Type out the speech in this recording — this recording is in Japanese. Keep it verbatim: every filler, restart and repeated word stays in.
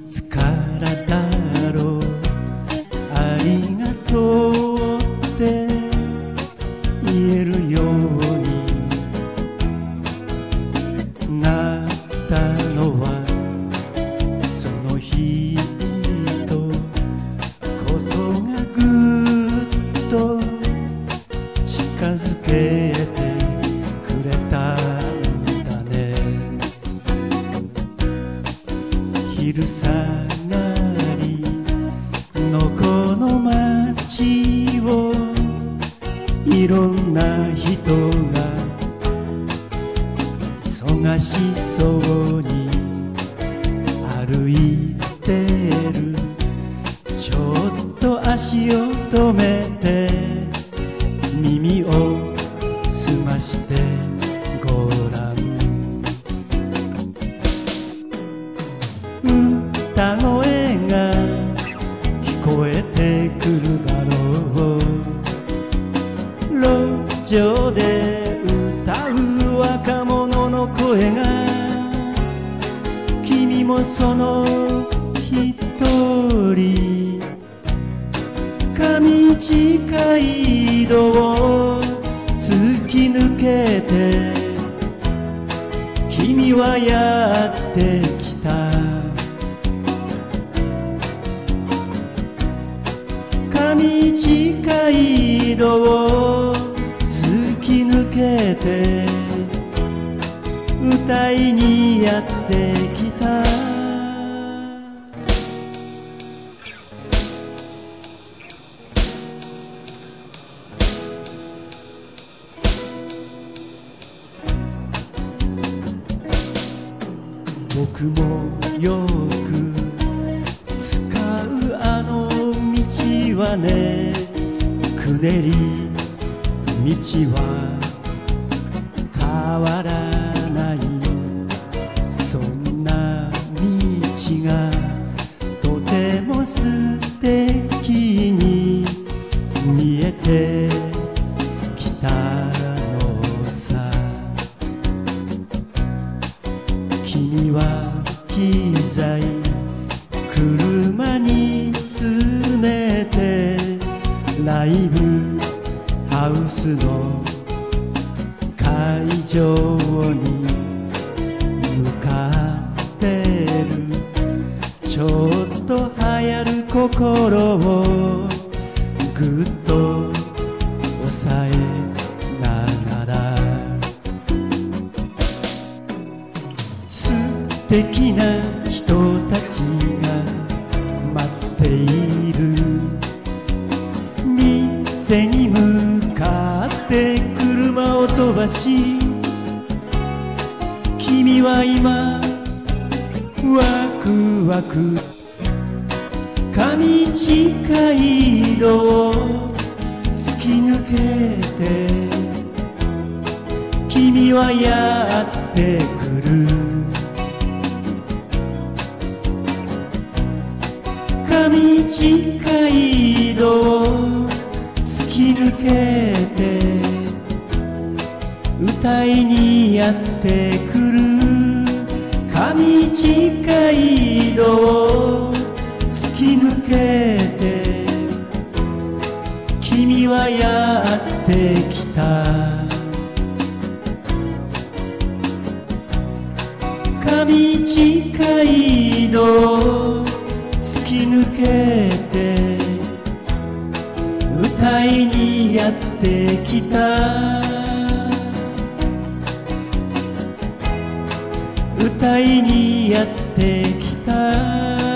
つからだろう、ありがとうって言えるようになったのはその日とことがぐっと近づけてくれたんだね。昼下がりのこの街をいろんな人が忙しそうに歩いてる。ちょっと足を止めて耳を澄ましてごらん。歌声が聞こえてくるだろう。路上で歌う若者の声が、君もその一人。上地街道を突き抜けて君はやってきた。上地街道を突き抜けて歌いにやってきた。僕もよく使うあの道はね、くねり道は変わらない。そんな道がとても素敵に見えてきたのさ。君は機材車に詰めてライブハウスの会場に向かってる。ちょっと流行る心をぐっと抑えながら、素敵な人たちが待っている。店に向かって車を飛ばし、君は今ワクワク上地街道を突き抜けて君はやってくる。上地街道を突き抜けて歌いにやってくる。上地街道を突き抜けて君はやってきた。上地街道を突き抜けて歌いにやってきた。歌いにやってきた。